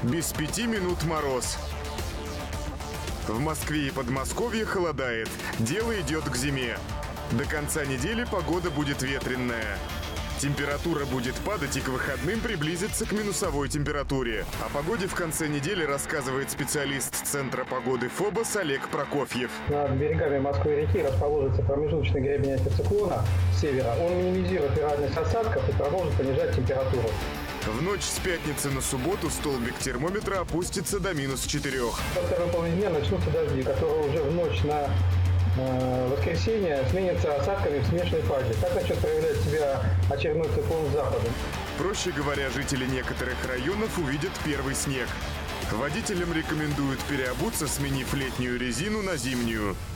Без 5 минут мороз. В Москве и Подмосковье холодает. Дело идет к зиме. До конца недели погода будет ветреная. Температура будет падать и к выходным приблизится к минусовой температуре. О погоде в конце недели рассказывает специалист Центра погоды ФОБОС Олег Прокофьев. Над берегами Москвы-реки расположится промежуточный гребень антициклона с севера. Он минимизирует вероятность осадков и поможет понижать температуру. В ночь с пятницы на субботу столбик термометра опустится до -4. Во второй половине дня начнутся дожди, которые уже в ночь на воскресенье сменятся осадками в смешанной фазе. Так начнет проявлять себя очередной циклон с запада. Проще говоря, жители некоторых районов увидят первый снег. Водителям рекомендуют переобуться, сменив летнюю резину на зимнюю.